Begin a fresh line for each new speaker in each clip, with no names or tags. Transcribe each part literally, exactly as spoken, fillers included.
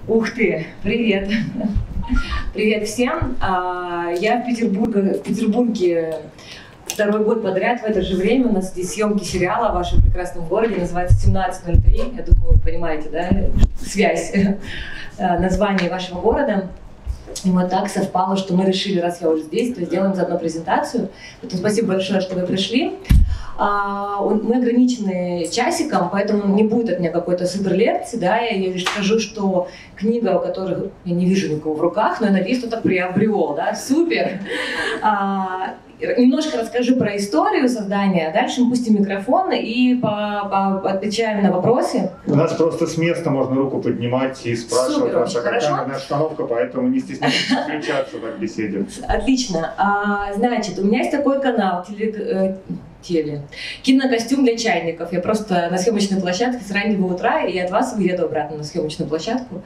Ух ты, привет! Привет всем! Я в Петербурге, в Петербурге второй год подряд в это же время. У нас здесь съемки сериала о вашем прекрасном городе, называется семнадцать ноль три. Я думаю, вы понимаете, да, связь названия вашего города. И вот так совпало, что мы решили, раз я уже здесь, то сделаем заодно презентацию. Поэтому спасибо большое, что вы пришли. Мы ограничены часиком, поэтому не будет от меня какой-то супер лекции, да, я лишь скажу, что книга, у которой я не вижу никого в руках, но я надеюсь, кто-то приобрел, да, супер. А, немножко расскажу про историю создания, а дальше мы пустим микрофон и по, по, отвечаем на вопросы.
У нас просто с места можно руку поднимать и спрашивать,
ваша
какая обстановка, поэтому не стесняйтесь включаться в беседе.
Отлично. А, значит, у меня есть такой канал, теле, теле. Кинокостюм для чайников. Я просто на съемочной площадке с раннего утра, и от вас уеду обратно на съемочную площадку.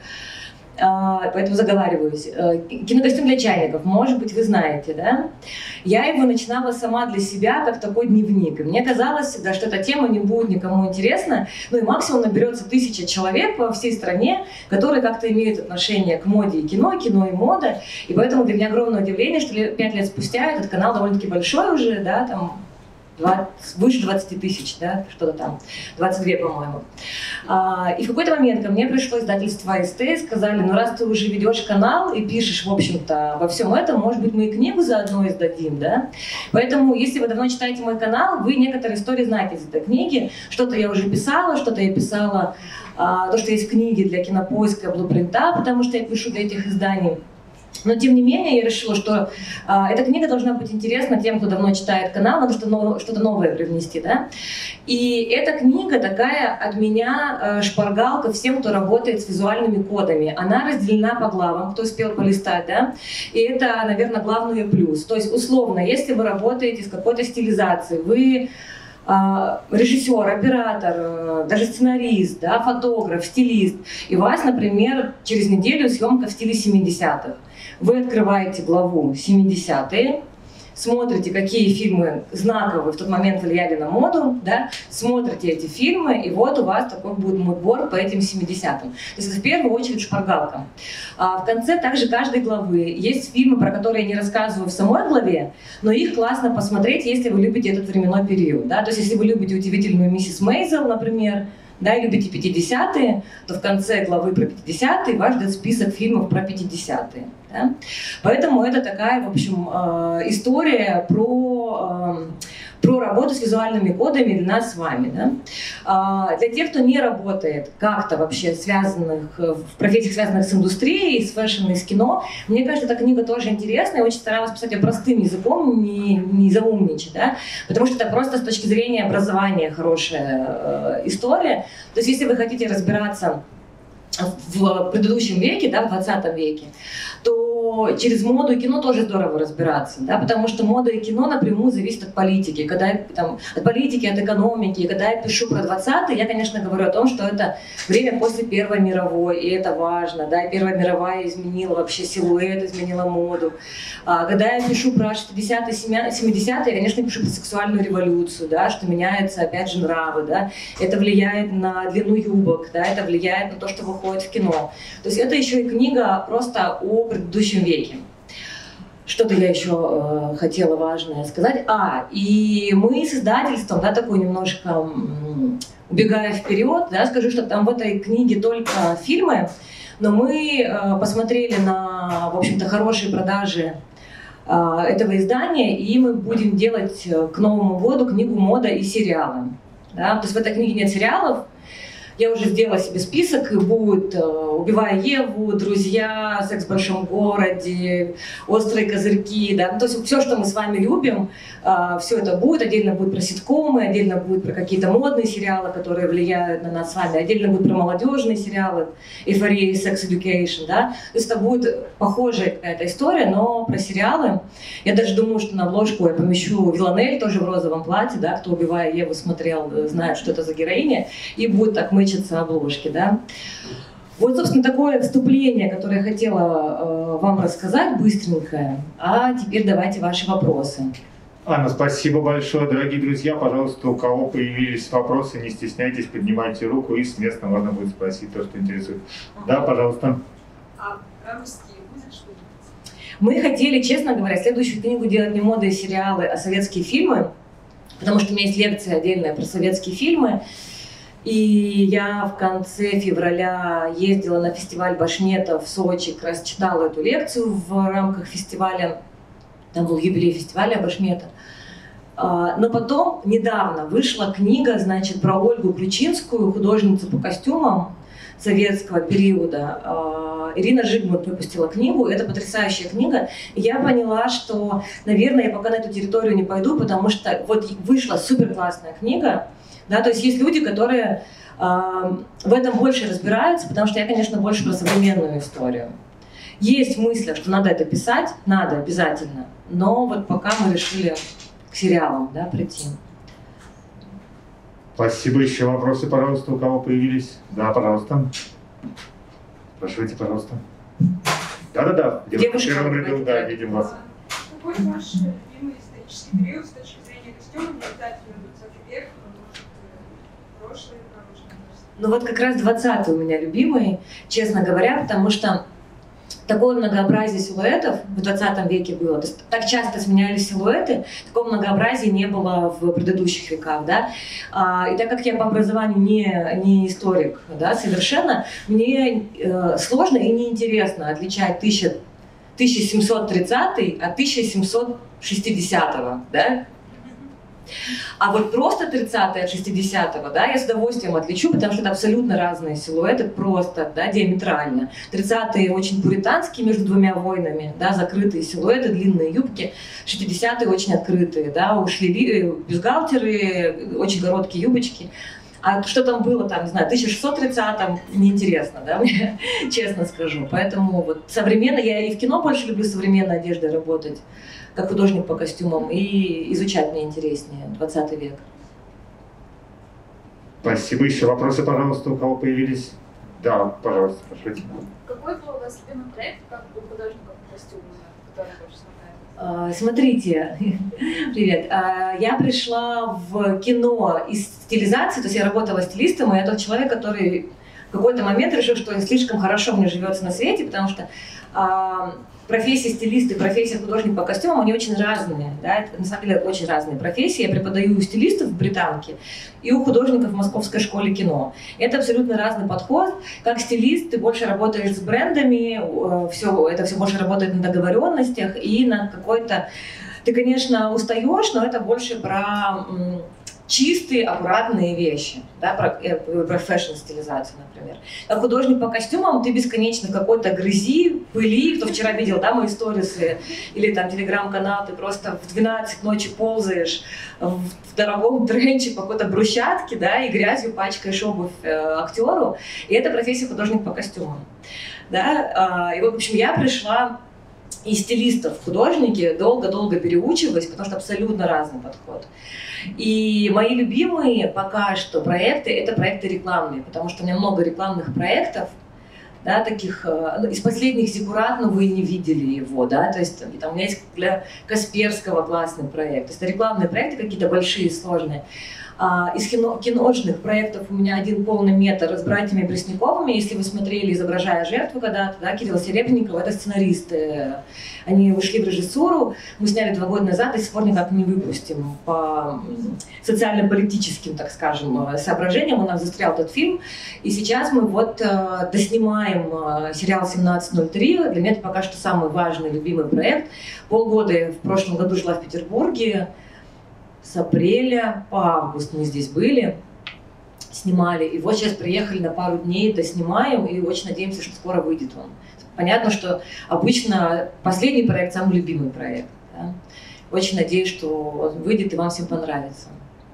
А, поэтому заговариваюсь. Кинокостюм для чайников. Может быть, вы знаете, да? Я его начинала сама для себя, как такой дневник. И мне казалось всегда, что эта тема не будет никому интересна. Ну и максимум наберется тысяча человек по всей стране, которые как-то имеют отношение к моде и кино, кино и мода. И поэтому для меня огромное удивление, что пять лет спустя этот канал довольно-таки большой уже, да, там, двадцать, выше двадцати тысяч, да, что-то там, двадцать две, по-моему. А, и в какой-то момент ко мне пришло издательство СТ и сказали, ну раз ты уже ведешь канал и пишешь, в общем-то, во всем этом, может быть, мы и книгу заодно издадим, да? Поэтому, если вы давно читаете мой канал, вы некоторые истории знаете из этой книги. Что-то я уже писала, что-то я писала, а, то, что есть книги для Кинопоиска, Блупринта, потому что я пишу для этих изданий. Но, тем не менее, я решила, что э, эта книга должна быть интересна тем, кто давно читает канал, надо что-то, что-то новое привнести, да. И эта книга такая от меня э, шпаргалка всем, кто работает с визуальными кодами. Она разделена по главам, кто успел полистать, да. И это, наверное, главный ее плюс. То есть, условно, если вы работаете с какой-то стилизацией, вы режиссер, оператор, даже сценарист, да, фотограф, стилист, и у вас, например, через неделю съемка в стиле семидесятых. Вы открываете главу семидесятые, смотрите, какие фильмы знаковые в тот момент влияли на моду, да, смотрите эти фильмы, и вот у вас такой будет мудборд по этим семидесятым. То есть это в первую очередь шпаргалка. А в конце также каждой главы есть фильмы, про которые я не рассказываю в самой главе, но их классно посмотреть, если вы любите этот временной период. Да? То есть если вы любите «Удивительную миссис Мейзел», например, да, и любите пятидесятые, то в конце главы про пятидесятые вас ждет список фильмов про пятидесятые. Да? Поэтому это такая, в общем, история про, про работу с визуальными кодами для нас с вами. Да? Для тех, кто не работает как-то вообще связанных, в профессиях, связанных с индустрией, с фэшн и с кино, мне кажется, эта книга тоже интересная. Я очень старалась писать ее простым языком, не, не заумничать, да? Потому что это просто с точки зрения образования хорошая история. То есть если вы хотите разбираться в предыдущем веке, да, в двадцатом веке, то через моду и кино тоже здорово разбираться, да, потому что мода и кино напрямую зависят от политики. Когда я, там, от политики, от экономики. И когда я пишу про двадцатые, я, конечно, говорю о том, что это время после Первой мировой, и это важно. Да, и Первая мировая изменила вообще силуэт, изменила моду. А когда я пишу про шестидесятые, семидесятые, я, конечно, пишу про сексуальную революцию, да, что меняются, опять же, нравы. Да. Это влияет на длину юбок, да, это влияет на то, что выходит в кино. То есть это еще и книга просто о предыдущем веке. Что-то я еще э, хотела важное сказать. А, и мы с издательством, да, такой немножко м, убегая вперед, да, скажу, что там в этой книге только фильмы, но мы э, посмотрели на, в общем-то, хорошие продажи э, этого издания, и мы будем делать к Новому году книгу «Мода и сериалы». Да? То есть в этой книге нет сериалов. Я уже сделала себе список, и будет «Убивая Еву», «Друзья», «Секс в большом городе», «Острые козырьки». Да? То есть все, что мы с вами любим, все это будет. Отдельно будет про ситкомы, отдельно будет про какие-то модные сериалы, которые влияют на нас с вами, отдельно будет про молодежные сериалы, «Эйфория» и «Sex Education». Да? То есть это будет похожая какая-то история, но про сериалы. Я даже думаю, что на обложку я помещу Виланель, тоже в розовом платье, да? Кто «Убивая Еву» смотрел, знает, что это за героиня, и будет так мы обложки, да. Вот, собственно, такое вступление, которое я хотела э, вам рассказать, быстренькое. А теперь давайте ваши вопросы.
Анна, спасибо большое. Дорогие друзья, пожалуйста, у кого появились вопросы, не стесняйтесь, поднимайте руку, и с места можно будет спросить то, что интересует. Да, пожалуйста.
А русские будет что-нибудь?
Мы хотели, честно говоря, следующую книгу делать не моды и сериалы, а советские фильмы, потому что у меня есть лекция отдельная про советские фильмы. И я в конце февраля ездила на фестиваль Башмета в Сочи, как раз читала эту лекцию в рамках фестиваля. Там был юбилей фестиваля Башмета. Но потом, недавно, вышла книга, значит, про Ольгу Ключинскую, художницу по костюмам советского периода. Ирина Жигмут выпустила книгу, это потрясающая книга. И я поняла, что, наверное, я пока на эту территорию не пойду, потому что вот вышла супер классная книга. Да, то есть есть люди, которые э, в этом больше разбираются, потому что я, конечно, больше про современную историю. Есть мысли, что надо это писать, надо обязательно, но вот пока мы решили к сериалам, да, прийти.
Спасибо. Еще вопросы, пожалуйста, у кого появились? Да, пожалуйста. Спрашивайте, пожалуйста. Да-да-да.
Девушка,
да, видим вас.
Какой ваш любимый исторический период с точки зрения костюма? Не обязательно двадцатый век, но может прошлый, прошлый.
Ну вот как раз двадцатый у меня любимый, честно говоря, потому что такое многообразие силуэтов в двадцатом веке было. То есть так часто сменялись силуэты, такого многообразия не было в предыдущих веках. Да? А, и так как я по образованию не, не историк, да, совершенно, мне э, сложно и неинтересно отличать тысяча семьсот тридцатый от тысяча семьсот шестидесятого. Да? А вот просто тридцатый от шестидесятого, да, я с удовольствием отличу, потому что это абсолютно разные силуэты, просто, да, диаметрально. тридцатые очень пуританские между двумя войнами, да, закрытые силуэты, длинные юбки. шестидесятые очень открытые, да, ушли бюстгальтеры, очень короткие юбочки. А что там было, там, не знаю, в тысяча шестьсот тридцатом, неинтересно, да, мне, честно скажу. Поэтому вот современно, я и в кино больше люблю современной одеждой работать, как художник по костюмам, и изучать мне интереснее двадцатый век.
Спасибо. Еще вопросы, пожалуйста, у кого появились? Да, пожалуйста, прошу.
Какой был у вас любимый проект, как у художников по костюмам, который больше нравится?
Смотрите, привет. Я пришла в кино из стилизации, то есть я работала стилистом, и я тот человек, который в какой-то момент решил, что слишком хорошо мне живется на свете, потому что профессия стилиста и профессия художник по костюмам, они очень разные. Да? Это, на самом деле, очень разные профессии. Я преподаю у стилистов в Британке и у художников в Московской школе кино. Это абсолютно разный подход. Как стилист ты больше работаешь с брендами, все, это все больше работает на договоренностях и на какой-то... Ты, конечно, устаешь, но это больше про чистые, аккуратные вещи, да, про, про фэшн-стилизацию, например. Как художник по костюмам ты бесконечно в какой-то грязи, пыли, кто вчера видел, да, мои сторисы, или там телеграм-канал, ты просто в двенадцать ночи ползаешь в дорогом тренче по какой-то брусчатке, да, и грязью пачкаешь обувь э, актеру, и это профессия художник по костюмам, да, и, в общем, я пришла и стилистов, художники, долго-долго переучивалась, потому что абсолютно разный подход. И мои любимые пока что проекты — это проекты рекламные, потому что у меня много рекламных проектов, да, таких, ну, из последних Зиккурат, но вы не видели его, да, то есть там у меня есть для Касперского классный проект, то есть это рекламные проекты какие-то большие, сложные. А, из кино, киношных проектов у меня один полный метр с братьями Пресняковыми. Если вы смотрели «Изображая жертву» когда-то, да, Кирилл Серебренников, это сценаристы. Они ушли в режиссуру, мы сняли два года назад, и до сих пор никак не выпустим. По социально-политическим, так скажем, соображениям у нас застрял этот фильм. И сейчас мы вот э, доснимаем сериал семнадцать ноль три. Для меня это пока что самый важный, любимый проект. Полгода я в прошлом году жила в Петербурге. С апреля по август мы здесь были, снимали. И вот сейчас приехали на пару дней, доснимаем, и очень надеемся, что скоро выйдет он. Понятно, что обычно последний проект самый любимый проект. Да? Очень надеюсь, что он выйдет и вам всем понравится.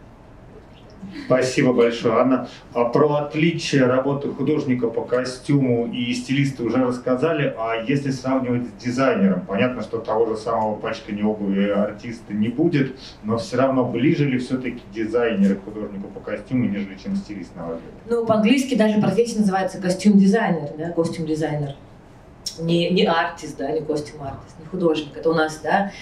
Спасибо большое, Анна. А про отличие работы художника по костюму и стилиста уже рассказали. А если сравнивать с дизайнером, понятно, что того же самого пачкания обуви артиста не будет, но все равно ближе ли все-таки дизайнеры к художнику по костюму, нежели чем стилист, на ваш взгляд?
Ну, по-английски даже профессия называется костюм-дизайнер, да, костюм-дизайнер. Не, не артист, да, не костюм-артист, не художник. Это у нас, да,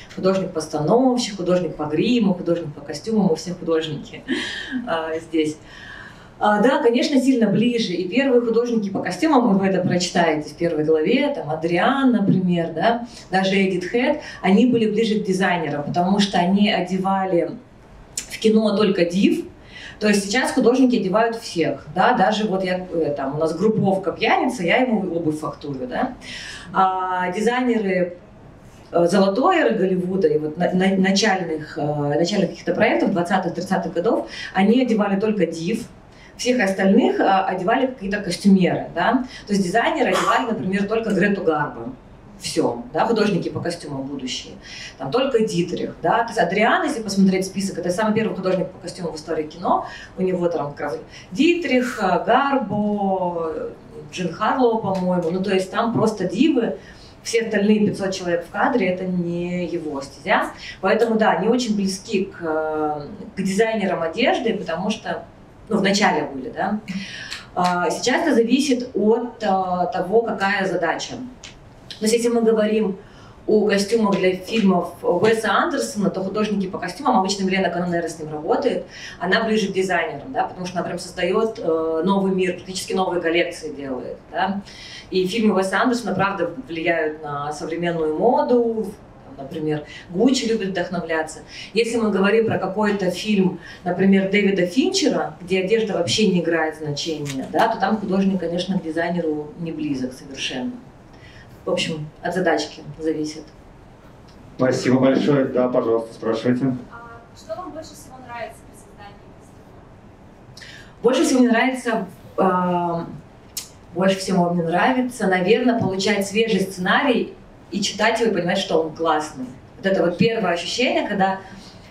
художник-постановщик, художник по гриму, художник по костюму, мы все художники а, здесь. А, да, конечно, сильно ближе. И первые художники по костюмам, вы это прочитаете в первой главе, там Адриан, например, да, даже Эдит Хэт, они были ближе к дизайнерам, потому что они одевали в кино только див. То есть сейчас художники одевают всех, да, даже вот я, там, у нас групповка пьяница, я ему обувь фактурю, да. А дизайнеры золотой эры Голливуда и вот на, на, начальных, начальных каких-то проектов двадцатых-тридцатых годов, они одевали только див, всех остальных одевали какие-то костюмеры, да. То есть дизайнеры одевали, например, только Грету Гарбо. Все, да, художники по костюмам будущие. Там только Дитрих, да. То есть Адриан, если посмотреть список, это самый первый художник по костюмам в истории кино. У него там как раз Дитрих, Гарбо, Джин Харлоу, по-моему. Ну, то есть там просто дивы. Все остальные пятьсот человек в кадре, это не его стезя. Поэтому, да, они очень близки к, к дизайнерам одежды, потому что, ну, вначале были, да. Сейчас это зависит от того, какая задача. То есть, если мы говорим о костюмах для фильмов Уэса Андерсона, то художники по костюмам, обычно Милена Канонера с ним работает, она ближе к дизайнерам, да, потому что она прям создает э, новый мир, практически новые коллекции делает. Да. И фильмы Уэса Андерсона, правда, влияют на современную моду, там, например, Гуччи любит вдохновляться. Если мы говорим про какой-то фильм, например, Дэвида Финчера, где одежда вообще не играет значения, да, то там художник, конечно, к дизайнеру не близок совершенно. В общем, от задачки зависит.
Спасибо большое. Да, пожалуйста, спрашивайте.
А что вам больше всего нравится при создании костюма?
Больше всего мне нравится, э, больше всего мне нравится, наверное, получать свежий сценарий и читать его и понимать, что он классный. Вот это вот первое ощущение, когда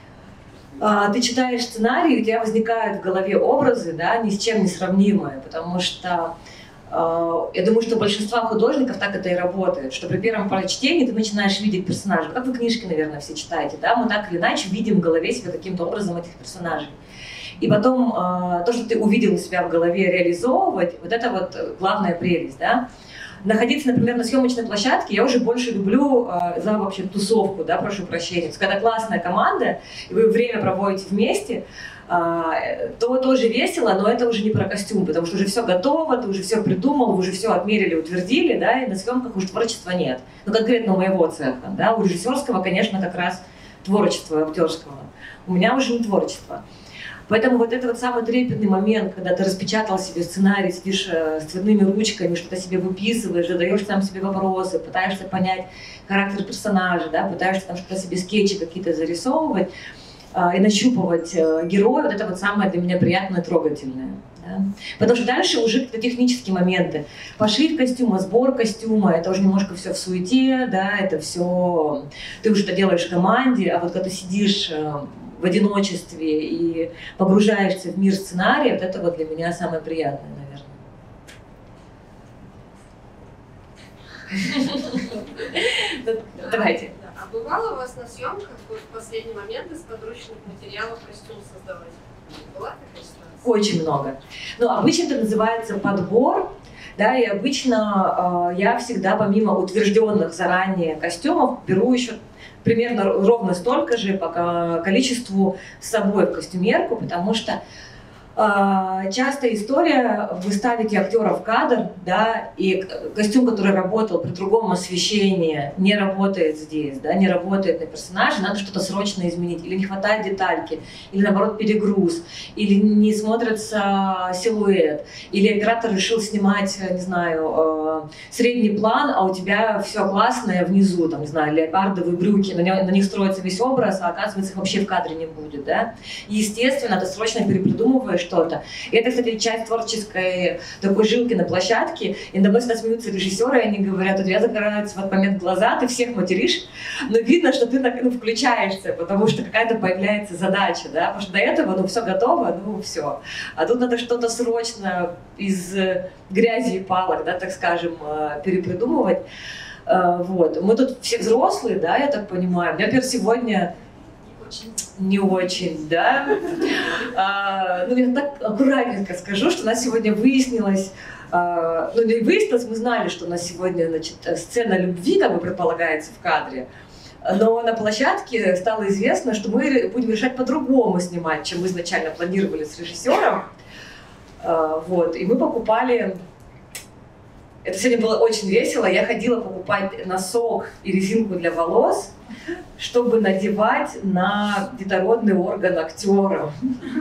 э, ты читаешь сценарий, у тебя возникают в голове образы, да, ни с чем не сравнимые, потому что я думаю, что большинство художников так это и работает, что при первом прочтении ты начинаешь видеть персонажей. Как вы книжки, наверное, все читаете, да? Мы так или иначе видим в голове себя каким-то образом этих персонажей. И потом то, что ты увидел у себя в голове, реализовывать, вот это вот главная прелесть, да? Находиться, например, на съемочной площадке я уже больше люблю за вообще тусовку, да, прошу прощения. То есть, когда классная команда, и вы время проводите вместе, то тоже весело, но это уже не про костюм, потому что уже все готово, ты уже все придумал, вы уже все отмерили, утвердили, да, и на съемках уже творчества нет. Ну, конкретно у моего цеха, да, у режиссерского, конечно, как раз творчество актерского. У меня уже не творчество. Поэтому вот это вот самый трепетный момент, когда ты распечатал себе сценарий, сидишь с цветными ручками, что-то себе выписываешь, задаешь сам себе вопросы, пытаешься понять характер персонажа, да, пытаешься там что-то себе скетчи какие-то зарисовывать и нащупывать героя, вот это вот самое для меня приятное и трогательное. Да? Потому что дальше уже какие-то технические моменты. Пошив костюма, сбор костюма, это уже немножко все в суете, да, это все, ты уже это делаешь в команде, а вот когда ты сидишь в одиночестве и погружаешься в мир сценария, вот это вот для меня самое приятное, наверное. Давайте.
А бывало у вас на съемках вот в последний момент из подручных материалов костюм создавать? Была такая ситуация?
Очень много. Ну, обычно это называется подбор, да, и обычно э, я всегда помимо утвержденных заранее костюмов беру еще примерно ровно столько же по количеству с собой в костюмерку, потому что э, частая история, вы ставите актера в кадр, да, и костюм, который работал при другом освещении, не работает здесь, да, не работает на персонаже, надо что-то срочно изменить, или не хватает детальки, или наоборот перегруз, или не смотрится силуэт, или оператор решил снимать, не знаю, э, средний план, а у тебя все классное внизу, там, не знаю, леопардовые брюки, на, него, на них строится весь образ, а оказывается их вообще в кадре не будет, да. И, естественно, ты срочно перепридумываешь что-то. И это, кстати, часть творческой такой жилки на площадке. И на мной всегда смеются режиссеры, и они говорят, у тебя загораются в этот момент глаза, ты всех материшь, но видно, что ты ну, включаешься, потому что какая-то появляется задача, да, потому что до этого, ну, все готово, ну, все. А тут надо что-то срочно из грязи и палок, да, так скажем, перепридумывать. Вот. Мы тут все взрослые, да, я так понимаю. У меня, например, сегодня не очень, да. А, ну, я так аккуратненько скажу, что у нас сегодня выяснилось, а, ну, не выяснилось, мы знали, что у нас сегодня, значит, сцена любви, как бы предполагается, в кадре. Но на площадке стало известно, что мы будем решать по-другому снимать, чем мы изначально планировали с режиссером. Вот, и мы покупали... Это сегодня было очень весело. Я ходила покупать носок и резинку для волос, чтобы надевать на детородный орган актерам.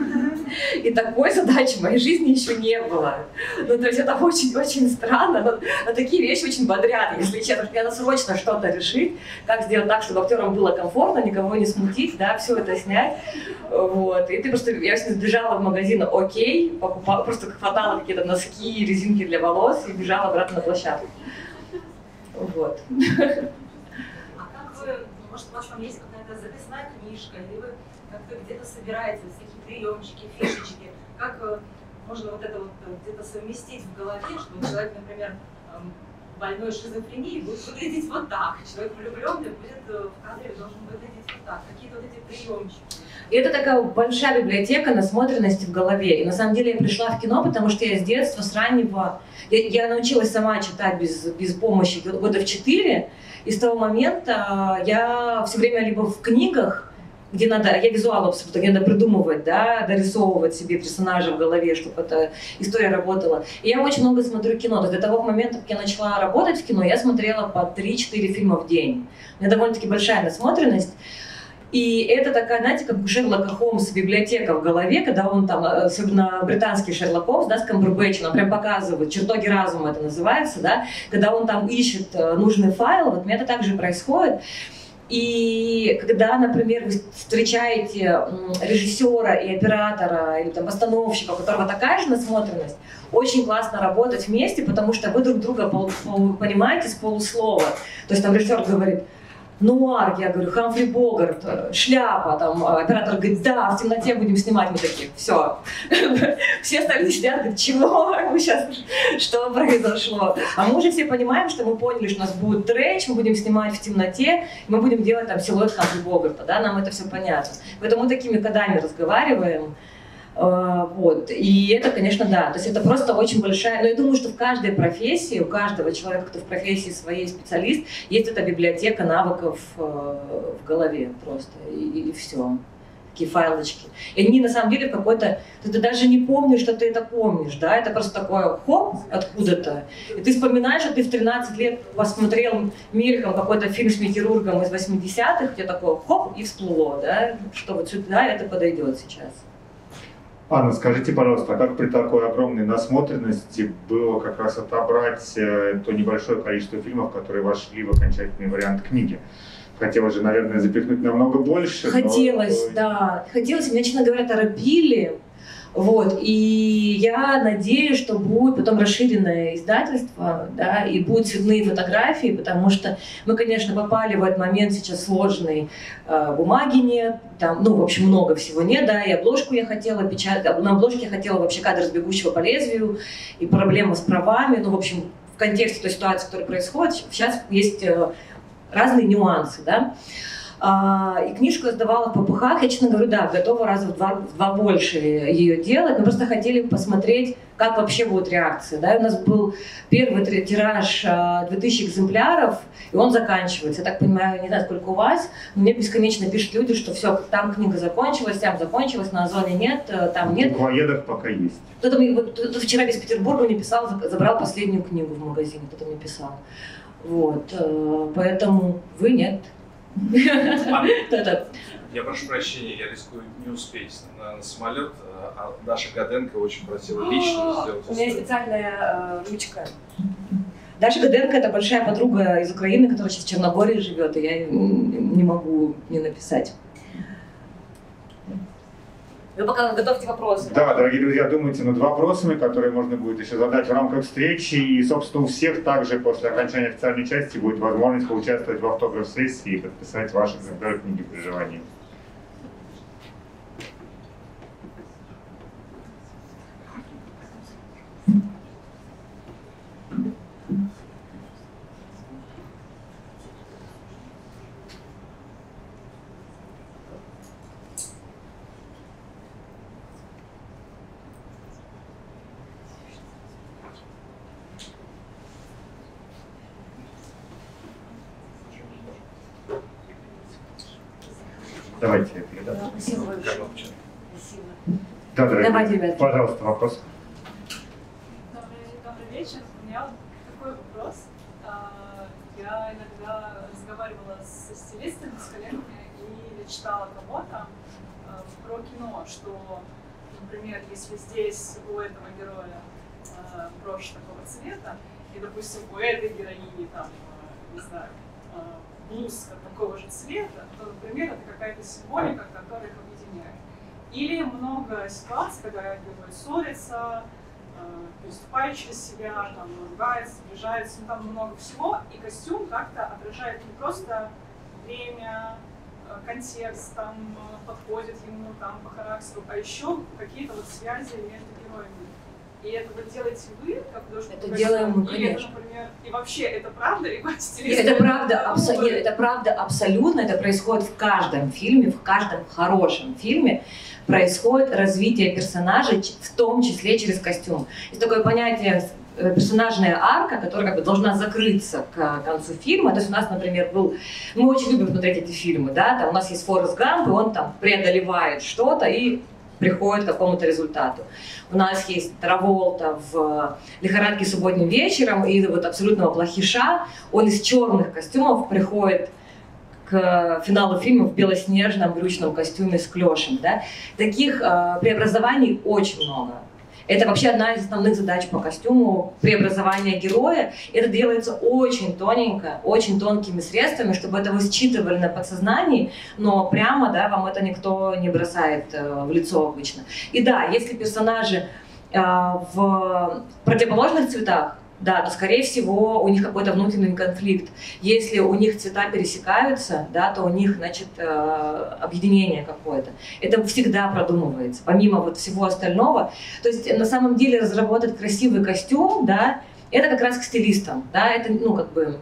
И такой задачи в моей жизни еще не было. Ну, то есть это очень-очень странно, но, но такие вещи очень бодрят, если честно. Мне надо срочно что-то решить, как сделать так, чтобы актерам было комфортно, никого не смутить, да, все это снять. Вот. И ты просто, я сегодня бежала в магазин «Окей», покупала, просто хватала какие-то носки, резинки для волос и бежала обратно на площадку. Вот.
А как вы, может, может, вам есть какая-то записная книжка, или вы как-то где-то собираете всякие приемчики, фишечки, как можно вот это вот где-то совместить в голове, что человек, например, больной шизофренией будет выглядеть вот так, человек влюбленный будет в кадре должен выглядеть вот так, какие-то вот эти приемчики.
И это такая большая библиотека насмотренности в голове. И на самом деле я пришла в кино, потому что я с детства, с раннего... Я, я научилась сама читать без, без помощи года в четыре. И с того момента я все время либо в книгах, где надо... Я визуал абсолютно, где надо придумывать, да, дорисовывать себе персонажа в голове, чтобы эта история работала. И я очень много смотрю кино. То есть до того момента, как я начала работать в кино, я смотрела по три-четыре фильма в день. У меня довольно-таки большая насмотренность. И это такая, знаете, как у Шерлока Холмса библиотека в голове, когда он там, особенно британский Шерлок Холмс, да, с Камбербэтчем, он прям показывает, чертоги разума это называется, да, когда он там ищет нужный файл, вот у меня это также происходит. И когда, например, вы встречаете режиссера и оператора, или там постановщика, у которого такая же насмотренность, очень классно работать вместе, потому что вы друг друга пол, пол, понимаете с полуслова. То есть там режиссер говорит: нуар, я говорю, Хамфри Богарт, шляпа, там, оператор говорит: да, в темноте будем снимать, мы такие, все. Все остальные сидят, говорят: чего? Мы сейчас, что произошло? А мы уже все понимаем, что мы поняли, что у нас будет трэч, мы будем снимать в темноте, мы будем делать там силуэт Хамфри Богарта, да, нам это все понятно. Поэтому мы такими кодами разговариваем. Вот. И это, конечно, да, то есть это просто очень большая, но я думаю, что в каждой профессии, у каждого человека, кто в профессии своей специалист, есть эта библиотека навыков в голове просто, и, и все, такие файлочки. И они на самом деле в какой-то, ты, ты даже не помнишь, что ты это помнишь, да, это просто такое хоп, откуда-то, и ты вспоминаешь, что ты в тринадцать лет посмотрел мельком какой-то фильм с Микки-Рурком из восьмидесятых, где такое хоп, и всплыло, да, что вот сюда это подойдет сейчас.
Анна, скажите, пожалуйста, а как при такой огромной насмотренности было как раз отобрать то небольшое количество фильмов, которые вошли в окончательный вариант книги? Хотелось же, наверное, запихнуть намного больше.
Хотелось,
но...
да. Хотелось, меня, честно говоря, торопили. Вот, и я надеюсь, что будет потом расширенное издательство, да, и будут цветные фотографии, потому что мы, конечно, попали в этот момент сейчас сложный, э, бумаги нет, там, ну, в общем, много всего нет, да, и обложку я хотела печатать, на обложке я хотела вообще кадр с «Бегущего по лезвию», и проблема с правами, ну, в общем, в контексте той ситуации, которая происходит, сейчас есть э, разные нюансы, да. А, и книжку я сдавала в ППХ, я, честно говорю, да, готова раза в два, в два больше ее делать, мы просто хотели посмотреть, как вообще будет реакция, да, и у нас был первый тираж две тысячи экземпляров, и он заканчивается, я так понимаю, не знаю, сколько у вас, но мне бесконечно пишут люди, что все, там книга закончилась, там закончилась, на Озоне нет, там нет.
В буквоедах пока есть.
Кто-то, вот, кто-то вчера из Петербурга мне писал, забрал последнюю книгу в магазине, кто-то мне писал, вот, поэтому вы нет.
Я прошу прощения, я рискую не успеть на, на самолет, а Даша Гаденко очень просила лично сделать.
У меня есть специальная э, ручка. Даша Гаденко — это большая подруга из Украины, которая сейчас в Черногории живет, и я не могу не написать. Вы пока готовьте вопросы.
Да, дорогие друзья, думайте над вопросами, которые можно будет еще задать в рамках встречи. И, собственно, у всех также после окончания официальной части будет возможность поучаствовать в автограф-сессии и подписать ваши экземпляры книги при желании. Давайте я передам.
Спасибо большое.
Да, дорогие,
Давайте, ребята.
пожалуйста, вопрос.
я иногда разговаривала со стилистами, с коллегами и читала кого-то э, про кино, что, например, если здесь у этого героя э, брошь такого цвета, и, допустим, у этой героини, там, э, не знаю, э, блузка такого же цвета, то, например, это какая-то символика, которая их объединяет. Или много ситуаций, когда герой ссорится, переступает через себя, там, ругается, сближается, ну, там много всего, и костюм как-то отражает не просто время, контекст, там, подходит ему там, по характеру, а еще какие-то вот связи между героями. И это вот делаете вы, как художник?
Это делаем мы,
или
конечно.
это, например, и вообще это правда? И
Нет, это правда, абсо... Нет, это правда абсолютно, это происходит в каждом фильме, в каждом хорошем фильме происходит развитие персонажей, в том числе через костюм. Есть такое понятие персонажная арка, которая как бы должна закрыться к концу фильма. То есть у нас, например, был... Мы очень любим смотреть эти фильмы, да, там у нас есть Форрест Гамп, и он там преодолевает что-то и приходит к какому-то результату. У нас есть Траволта в «Лихорадке субботним вечером», и вот абсолютного плохиша, он из черных костюмов приходит к финалу фильма в белоснежном брючном костюме с клешем. Да? Таких э, преобразований очень много. Это вообще одна из основных задач по костюму – преобразование героя. Это делается очень тоненько, очень тонкими средствами, чтобы это вы считывали на подсознании, но прямо, да, вам это никто не бросает э, в лицо обычно. И да, если персонажи э, в противоположных цветах, да, то, скорее всего, у них какой-то внутренний конфликт. Если у них цвета пересекаются, да, то у них, значит, э, объединение какое-то. Это всегда продумывается, помимо вот всего остального. То есть, на самом деле, разработать красивый костюм, да, это как раз к стилистам, да, это, ну, как бы,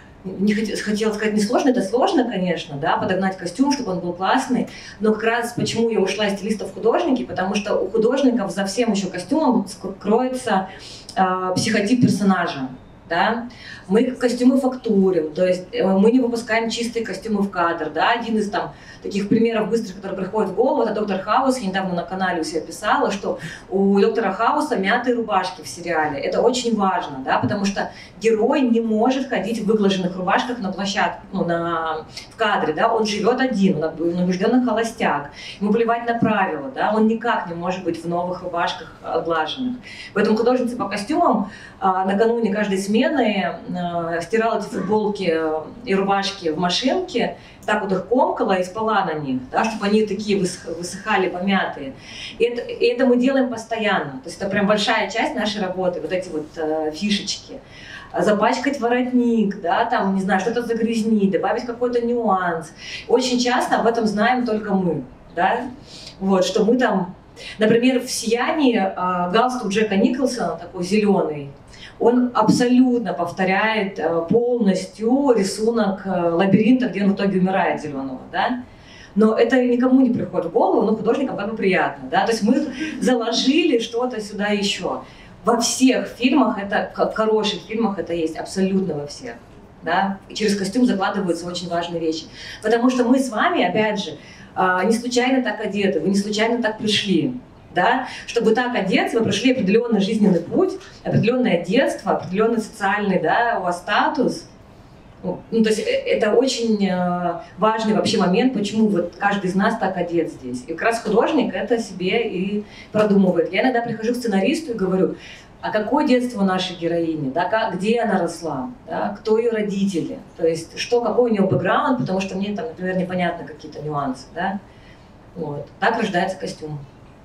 не хотела, хотела сказать, не сложно, это сложно, конечно, да, подогнать костюм, чтобы он был классный, но как раз почему я ушла из стилистов в художники, потому что у художников за всем еще костюмом кроется э, психотип персонажа, да. Мы костюмы фактурим, то есть мы не выпускаем чистые костюмы в кадр, да, один из там таких примеров быстрых, которые приходят в голову, это доктор Хаус. Я недавно на канале у себя писала, что у доктора Хауса мятые рубашки в сериале. Это очень важно, да, потому что герой не может ходить в выглаженных рубашках на площадке, ну, на, в кадре, да, он живет один, он убежденный холостяк, ему плевать на правила, да, он никак не может быть в новых рубашках оглаженных. Поэтому художница по костюмам а, накануне каждой смены а, стирала эти футболки и рубашки в машинке, так вот их комкала и спала на них, да, чтобы они такие высыхали, помятые. И это, и это мы делаем постоянно. То есть это прям большая часть нашей работы, вот эти вот э, фишечки. Запачкать воротник, да, там, не знаю, что-то загрязнить, добавить какой-то нюанс. Очень часто об этом знаем только мы, да, вот, что мы там, например, в «Сиянии» э, галстук Джека Николсона, такой зеленый, он абсолютно повторяет полностью рисунок лабиринта, где он в итоге умирает зеленого, да? Но это никому не приходит в голову, но художникам как бы приятно, да? То есть мы заложили что-то сюда еще. Во всех фильмах, это, в хороших фильмах это есть, абсолютно во всех, да? И через костюм закладываются очень важные вещи. Потому что мы с вами, опять же, не случайно так одеты, вы не случайно так пришли. Да? Чтобы так одеться, вы прошли определенный жизненный путь, определенное детство, определенный социальный, да, у вас статус. Ну, то есть это очень важный вообще момент, почему вот каждый из нас так одет здесь. И как раз художник это себе и продумывает. Я иногда прихожу к сценаристу и говорю, а какое детство у нашей героини, да, как, где она росла, да, кто ее родители, то есть что, какой у нее бэкграунд, потому что мне там, например, непонятны какие-то нюансы. Да? Вот. Так рождается костюм.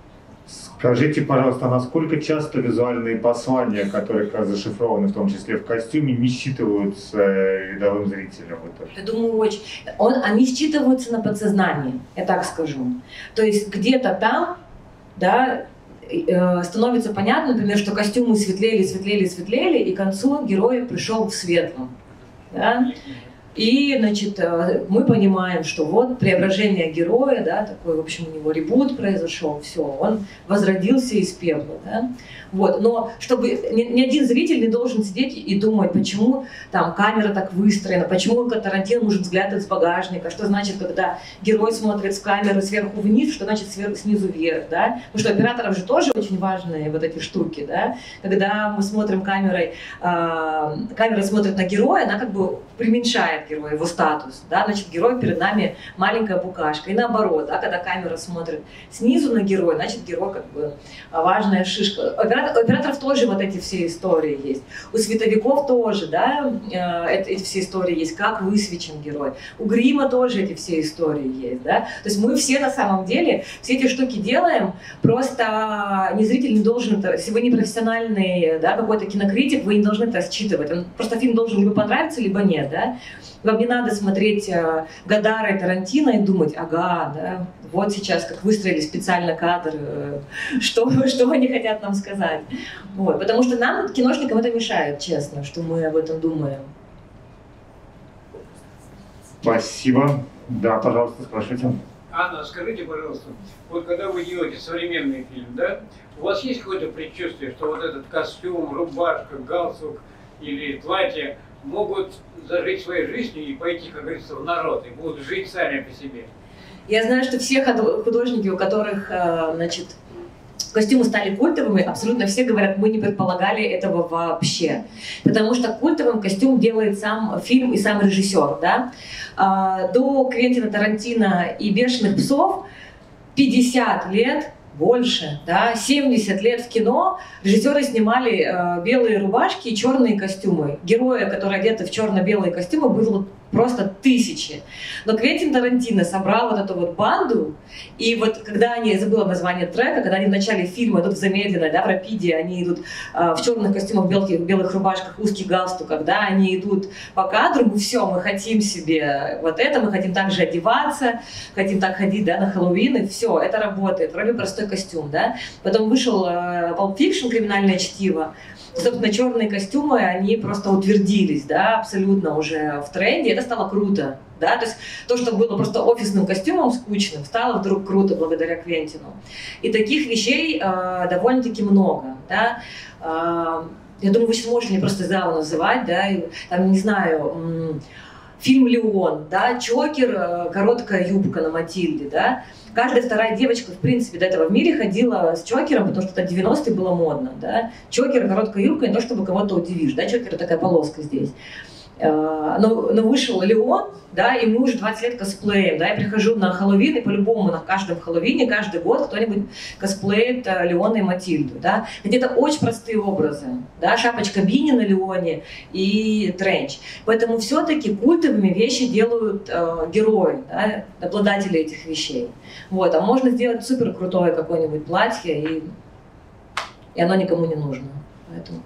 Скажите, пожалуйста, насколько часто визуальные послания, которые как раз зашифрованы, в том числе в костюме, не считываются рядовым зрителем?
Я думаю, очень. Он, они считываются на подсознании, я так скажу. То есть где-то там, да, э, становится понятно, например, что костюмы светлели, светлели, светлели, и к концу герой пришел в светлом. Да? И, значит, мы понимаем, что вот преображение героя, да, такой, в общем, у него ребут произошел, все, он возродился из пепла, да. Вот. Но чтобы ни, ни один зритель не должен сидеть и думать, почему там камера так выстроена, почему Тарантино нужен взгляд из багажника, что значит, когда герой смотрит в камеру сверху вниз, что значит сверху, снизу вверх, да. Потому что у операторов же тоже очень важные вот эти штуки, да. Когда мы смотрим камерой, э, камера смотрит на героя, она как бы преуменьшает героя, его статус, да, значит, герой перед нами маленькая букашка. И наоборот, да, когда камера смотрит снизу на героя, значит, герой как бы важная шишка. У операторов тоже вот эти все истории есть. У световиков тоже, да, эти все истории есть, как высвечен герой. У грима тоже эти все истории есть, да. То есть мы все на самом деле все эти штуки делаем, просто не зритель не должен, если вы не профессиональный, да, какой-то кинокритик, вы не должны это считывать. Он, просто фильм должен либо понравиться, либо нет, да. Вам не надо смотреть э, Годара и Тарантино и думать, ага, да, вот сейчас как выстроили специально кадр, э, что, что они хотят нам сказать. Вот, потому что нам, киношникам, это мешает, честно, что мы об этом думаем.
Спасибо. Да, пожалуйста, спрашивайте.
Анна, скажите, пожалуйста, вот когда вы делаете современный фильм, да, у вас есть какое-то предчувствие, что вот этот костюм, рубашка, галстук или платье могут зажить своей жизнью и пойти, как говорится, в народ, и будут жить сами по себе?
Я знаю, что все художники, у которых, значит, костюмы стали культовыми, абсолютно все говорят, мы не предполагали этого вообще. Потому что культовым костюм делает сам фильм и сам режиссер, да. До Квентина Тарантино и «Бешеных псов» пятьдесят лет, больше, да, семьдесят лет в кино режиссеры снимали э, белые рубашки и черные костюмы. Герои, которые одеты в черно-белые костюмы, было просто тысячи. Но Квентин Тарантино собрал вот эту вот банду, и вот когда они, я забыла название трека, когда они в начале фильма идут в замедленной, да, в рапиде, они идут э, в черных костюмах, белых, белых рубашках, узких галстуках, да, они идут по кадру, мы все, мы хотим себе вот это, мы хотим так же одеваться, хотим так ходить, да, на Хэллоуин, и все, это работает, вроде простой костюм, да. Потом вышел э, Pulp Fiction, криминальное чтиво. Собственно, черные костюмы, они просто утвердились, да, абсолютно уже в тренде, это стало круто, да, то есть то, что было просто офисным костюмом скучным, стало вдруг круто благодаря Квентину. И таких вещей э, довольно-таки много, да. Э, я думаю, вы сейчас можете мне просто зал называть, да, и, там, не знаю, фильм «Леон», да, Джокер, короткая юбка на Матильде, да. Каждая вторая девочка, в принципе, до этого в мире ходила с чокером, потому что это девяностые было модно, да. Чокер, короткая юбка, не то чтобы кого-то удивишь, да, чокер такая полоска здесь. Но, но вышел «Леон», да, и мы уже двадцать лет косплеем, да, я прихожу на Хэллоуин, и по-любому на каждом Хэллоуине, каждый год кто-нибудь косплеит Леона и Матильду, да. Ведь это очень простые образы, да, шапочка Бини на Леоне и тренч. Поэтому все-таки культовыми вещи делают э, герои, да, обладатели этих вещей. Вот, а можно сделать супер крутое какое-нибудь платье, и, и оно никому не нужно. Поэтому...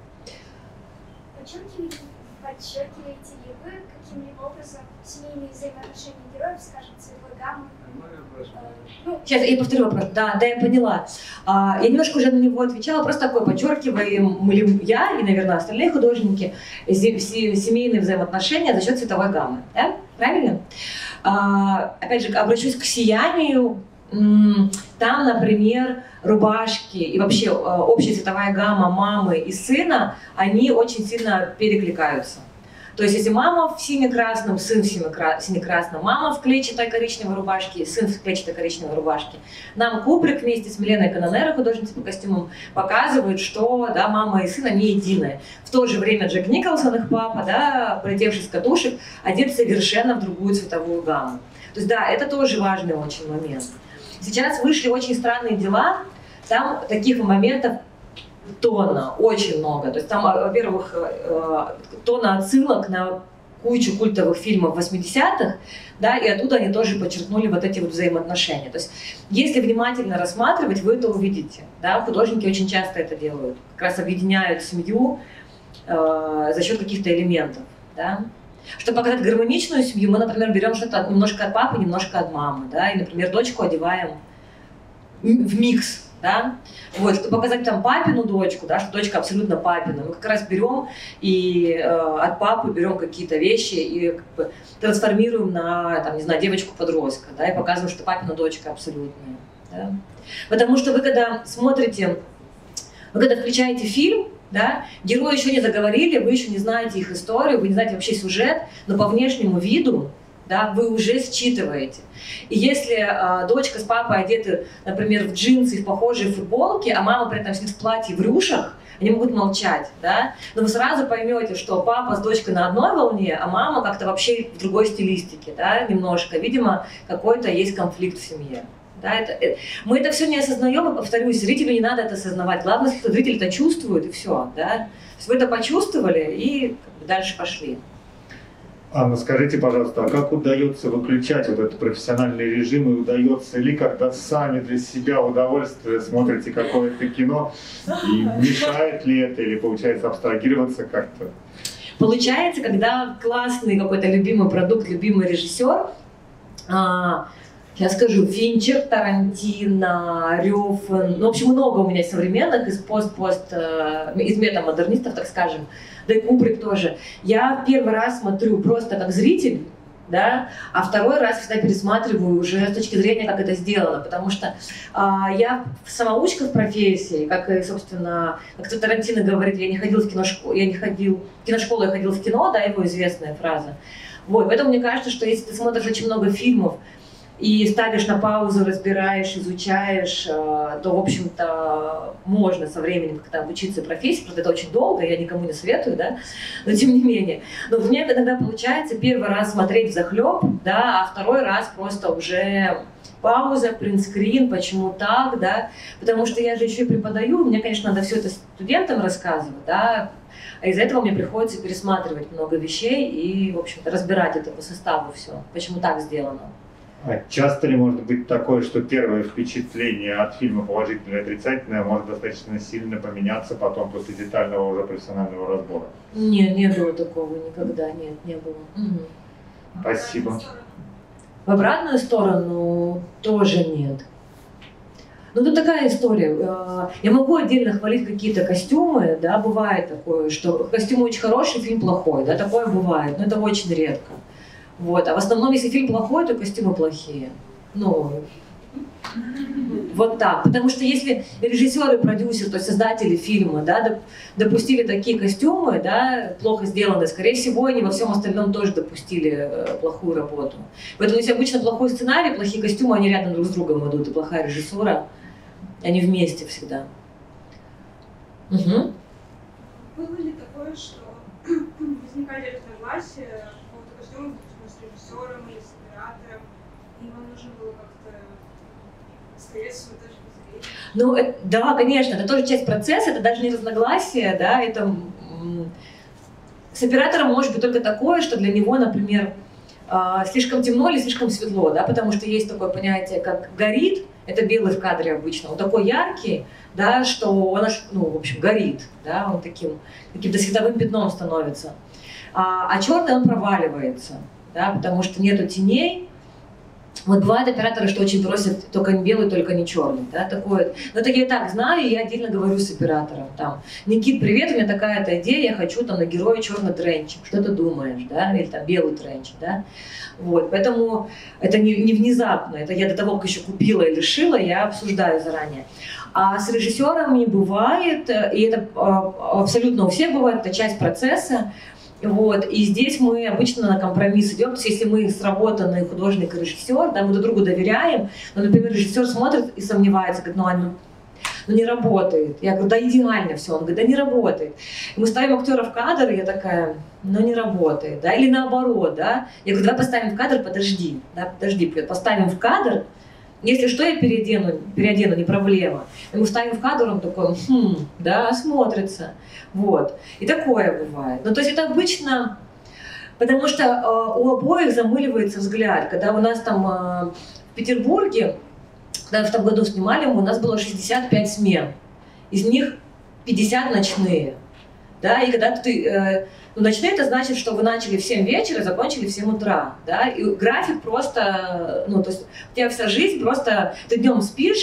Подчеркиваете ли вы каким-либо образом семейные взаимоотношения героев, скажем, цветовой гаммы?
Ну, сейчас я повторю вопрос. Да, да, я поняла. А, я немножко уже на него отвечала, просто такое подчеркиваем ли я и, наверное, остальные художники семейные взаимоотношения за счет цветовой гаммы. Да? Правильно? А, опять же, обращусь к «Сиянию». Там, например, рубашки и вообще общая цветовая гамма мамы и сына, они очень сильно перекликаются. То есть если мама в сине-красном, сын в сине-красном, мама в клетчатой коричневой рубашке, сын в клетчатой коричневой рубашке. Нам Кубрик вместе с Миленой Канонеро, художницей по костюмам, показывает, что да, мама и сын, они единые. В то же время Джек Николсон, их папа, да, полетевший с катушек, одет совершенно в другую цветовую гамму. То есть да, это тоже важный очень момент. Сейчас вышли очень странные дела, там таких моментов тонна, очень много. То есть там, во-первых, тонна отсылок на кучу культовых фильмов восьмидесятых, да, и оттуда они тоже подчеркнули вот эти вот взаимоотношения. То есть если внимательно рассматривать, вы это увидите. Да? Художники очень часто это делают, как раз объединяют семью э, за счет каких-то элементов. Да? Чтобы показать гармоничную семью, мы, например, берем что-то немножко от папы, немножко от мамы, да, и, например, дочку одеваем в микс, да, вот, чтобы показать там папину дочку, да, что дочка абсолютно папина, мы как раз берем и э, от папы берем какие-то вещи и как бы трансформируем на, там, не знаю, девочку-подростка, да, и показываем, что папина дочка абсолютная, да. Потому что вы когда смотрите, вы когда включаете фильм, да, герои еще не заговорили, вы еще не знаете их историю, вы не знаете вообще сюжет, но по внешнему виду, да, вы уже считываете. И если э, дочка с папой одеты, например, в джинсы, в похожие футболки, а мама при этом сидит в платье в рюшах, они могут молчать, да, но вы сразу поймете, что папа с дочкой на одной волне, а мама как-то вообще в другой стилистике, да, немножко. Видимо, какой-то есть конфликт в семье. Да, это, это, мы это все не осознаем, и, повторюсь, зрителю не надо это осознавать. Главное, что зритель это чувствует, и все. Да? То есть вы это почувствовали и как бы, дальше пошли.
Анна, скажите, пожалуйста, а как удается выключать вот этот профессиональный режим, и удается ли, когда сами для себя удовольствие смотрите какое-то кино, и мешает ли это, или получается абстрагироваться как-то?
Получается, когда классный какой-то любимый продукт, любимый режиссер, а, я скажу, Финчер, Тарантино, Рёфен, ну, в общем, много у меня современных из пост-пост, из метамодернистов, так скажем, да и Кубрик тоже. Я первый раз смотрю просто как зритель, да, а второй раз всегда пересматриваю уже с точки зрения, как это сделано, потому что а, я самоучка в профессии, как и, собственно, как Тарантино говорит, я не ходил в киношколу, я не ходил в киношколу, я ходил в кино, да, его известная фраза. Вот, поэтому мне кажется, что если ты смотришь очень много фильмов, и ставишь на паузу, разбираешь, изучаешь, то, в общем-то, можно со временем как-то обучиться профессии, просто это очень долго, я никому не советую, да, но тем не менее. Но у меня иногда получается первый раз смотреть взахлеб, да, а второй раз просто уже пауза, принтскрин, почему так, да, потому что я же еще и преподаю, мне, конечно, надо все это студентам рассказывать, да, а из-за этого мне приходится пересматривать много вещей и, в общем-то, разбирать это по составу все, почему так сделано.
А часто ли может быть такое, что первое впечатление от фильма положительное и отрицательное может достаточно сильно поменяться потом после детального уже профессионального разбора?
Нет, не было такого никогда, нет, не было. Угу.
Спасибо.
В обратную сторону тоже нет. Ну, тут такая история. Я могу отдельно хвалить какие-то костюмы, да, бывает такое, что костюм очень хороший, фильм плохой, да, такое бывает, но это очень редко. Вот. А в основном, если фильм плохой, то костюмы плохие. Ну, вот так. Потому что если режиссер и продюсер, то есть создатели фильма, да, допустили такие костюмы, да, плохо сделанные, скорее всего, они во всем остальном тоже допустили плохую работу. Поэтому если обычно плохой сценарий, плохие костюмы, они рядом друг с другом идут, и плохая режиссура, они вместе всегда. Угу.
Было ли такое, что возникали разногласия по костюму с режиссером или с оператором, и вам нужно было как-то стоять свою точку зрения?
Ну, это, да, конечно, это тоже часть процесса, это даже не разногласие, да, это с оператором может быть только такое, что для него, например, слишком темно или слишком светло, да, потому что есть такое понятие, как горит, это белый в кадре обычно, он такой яркий, да, что он аж, ну, в общем, горит, да, он таким каким-то световым пятном становится, а, а черный он проваливается, да, потому что нету теней. Вот бывают операторы, что очень просят только не белый, только не черный, да, такое. Но это я и так знаю, и я отдельно говорю с оператором, там, Никит, привет, у меня такая-то идея, я хочу там на героя черный тренч, что ты думаешь, да, или там белый тренч, да. Вот, поэтому это не, не внезапно, это я до того, как еще купила или шила, я обсуждаю заранее. А с режиссером не бывает, и это абсолютно у всех бывает, это часть процесса. Вот, и здесь мы обычно на компромисс идем, то есть если мы сработанный художник и режиссер, да, мы друг другу доверяем, но, например, режиссер смотрит и сомневается, говорит, ну, Ань, ну не работает. Я говорю, да идеально все, он говорит, да не работает. И мы ставим актера в кадр, и я такая, ну не работает, да, или наоборот, да. Я говорю, давай поставим в кадр, подожди, да, подожди, поставим в кадр, если что, я переодену, переодену, не проблема. И мы ставим в кадр, он такой, хм, да, смотрится. Вот. И такое бывает. Ну, то есть это обычно, потому что э, у обоих замыливается взгляд. Когда у нас там э, в Петербурге, когда в том году снимали, у нас было шестьдесят пять смен. Из них пятьдесят ночные. Да, и когда ты... Э, ну, ночные это значит, что вы начали в семь вечера, закончили в семь утра. Да, и график просто... Ну, то есть у тебя вся жизнь просто... Ты днем спишь,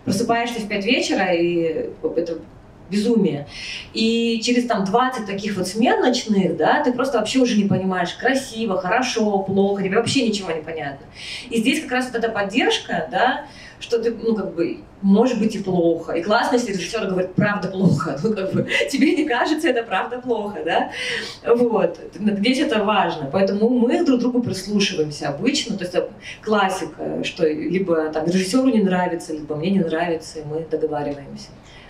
просыпаешься в пять вечера, и это безумие. И через там двадцать таких вот смен ночных, да, ты просто вообще уже не понимаешь, красиво, хорошо, плохо, тебе вообще ничего не понятно. И здесь как раз вот эта поддержка, да, что ты, ну, как бы, может быть и плохо. И классно, если режиссер говорит, правда плохо. Ну, как бы, тебе не кажется, это правда плохо, да? Вот. Здесь это важно. Поэтому мы друг к другу прислушиваемся обычно. То есть это классика, что либо там режиссеру не нравится, либо мне не нравится, и мы договариваемся.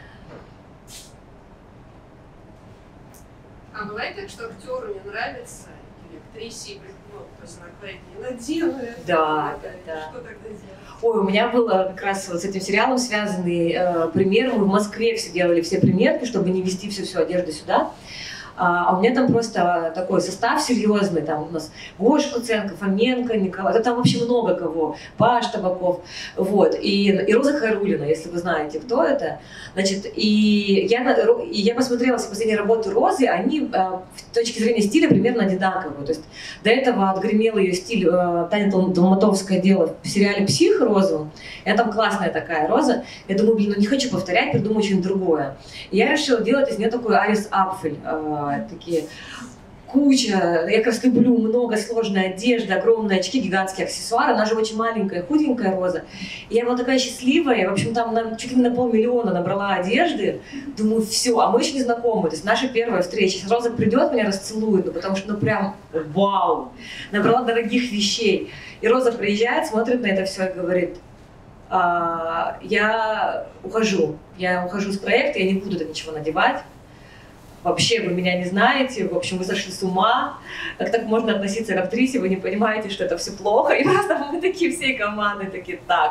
А бывает так, что актеру не нравится, или актрисе, ну, то есть наклеить не наделает?
Да, да, да.
Что тогда делать?
Ой, у меня был как раз вот с этим сериалом связанный э, пример. Мы в Москве все делали все примерки, чтобы не везти всю-всю одежду сюда. А, а у меня там просто такой состав серьезный. Там у нас Гоша Куценко, Фоменко, Николай. Да, там вообще много кого. Паш Табаков. Вот. И, и Роза Хайруллина, если вы знаете, кто это. Значит, и я, и я посмотрела все последние работы Розы, они э, с точки зрения стиля примерно одинаковые. То есть до этого отгремел ее стиль э, Таня Долматовская делала в сериале «Псих» Розу. И она там классная такая Роза. Я думаю, блин, ну не хочу повторять, придумаю что-нибудь другое. И я решила делать из нее такую Арис Апфель. Э, такие куча, я как раз люблю много сложной одежды, огромные очки, гигантские аксессуары. Она же очень маленькая, худенькая Роза. И я была такая счастливая, в общем, там на, чуть ли не на полмиллиона набрала одежды. Думаю, все, а мы еще не знакомы. То есть наша первая встреча. Сейчас Роза придет, меня расцелует, ну, потому что, ну, прям вау. Набрала дорогих вещей. И Роза приезжает, смотрит на это все и говорит, а, я ухожу. Я ухожу с проекта, я не буду ничего надевать. Вообще вы меня не знаете, в общем, вы сошли с ума. Как так можно относиться к актрисе, вы не понимаете, что это все плохо. И просто мы такие всей команды такие, так.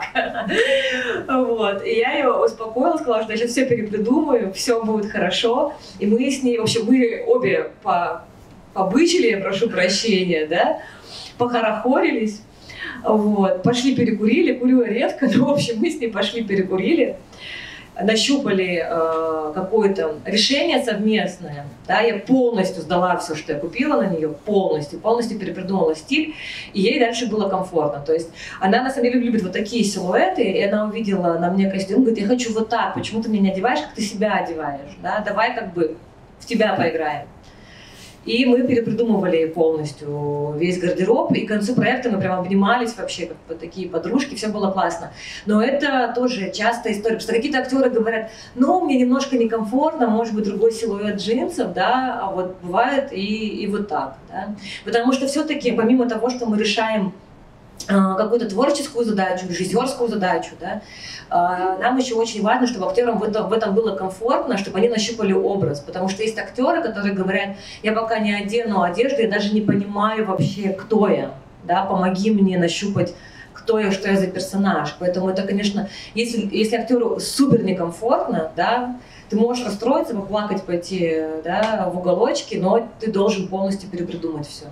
Вот. И я ее успокоила, сказала, что я сейчас все перепридумаю, все будет хорошо. И мы с ней, в общем, мы обе побычили, я прошу прощения, да, похорохорились. Вот. Пошли перекурили, курю редко, но, в общем, мы с ней пошли перекурили. Нащупали э, какое-то решение совместное, да, я полностью сдала все, что я купила на нее, полностью, полностью перепридумала стиль, и ей дальше было комфортно. То есть она на самом деле любит вот такие силуэты, и она увидела на мне костюм, говорит, я хочу вот так, почему ты меня не одеваешь, как ты себя одеваешь, да, давай как бы в тебя поиграем. И мы перепридумывали полностью весь гардероб, и к концу проекта мы прям обнимались вообще, как вот такие подружки, все было классно. Но это тоже частая история, потому что какие-то актеры говорят, ну, мне немножко некомфортно, может быть, другой силуэт джинсов, да, а вот бывает и, и вот так, да. Потому что все-таки, помимо того, что мы решаем какую-то творческую задачу, режиссерскую задачу, да, нам еще очень важно, чтобы актерам в этом, в этом было комфортно, чтобы они нащупали образ. Потому что есть актеры, которые говорят, я пока не одену одежду, я даже не понимаю вообще, кто я. Да, помоги мне нащупать, кто я, что я за персонаж. Поэтому это, конечно, если, если актеру супер некомфортно, да, ты можешь расстроиться, поплакать, пойти, да, в уголочки, но ты должен полностью перепридумать все.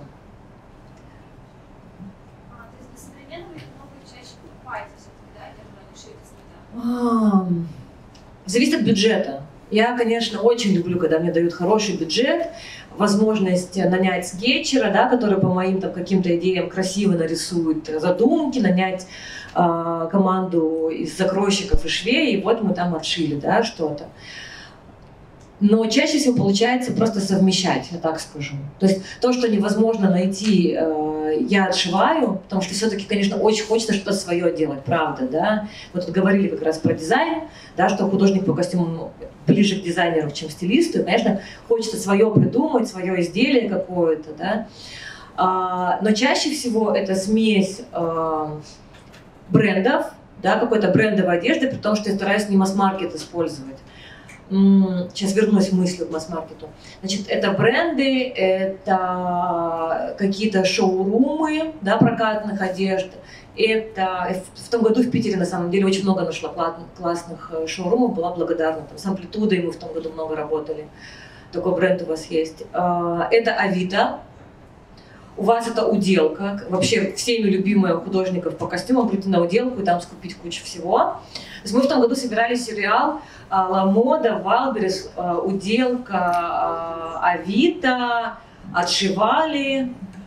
Зависит от бюджета. Я, конечно, очень люблю, когда мне дают хороший бюджет, возможность нанять скетчера, да, который по моим там каким-то идеям красиво нарисует задумки, нанять э, команду из закройщиков и швей, и вот мы там отшили, да, что-то. Но чаще всего получается просто совмещать, я так скажу. То есть то, что невозможно найти, э, я отшиваю, потому что все-таки, конечно, очень хочется что-то свое делать, правда, да. Мы тут говорили как раз про дизайн, да, что художник по костюму ближе к дизайнеру, чем стилисту. И, конечно, хочется свое придумать, свое изделие какое-то, да. А, но чаще всего это смесь э, брендов, да, какой-то брендовой одежды, при том, что я стараюсь не масс-маркет использовать. Сейчас вернусь в мысль к масс-маркету. Значит, это бренды, это какие-то шоурумы, да, прокатных одежд. Это в том году в Питере на самом деле очень много нашла классных шоурумов, была благодарна. Там с Амплитудой мы в том году много работали. Такой бренд у вас есть. Это Авито. У вас это Уделка. Вообще всеми любимая художников по костюмам прийти на Уделку и там скупить кучу всего. То есть мы в том году собирали сериал Ламода, Валберес, Уделка, Авито, отшивали.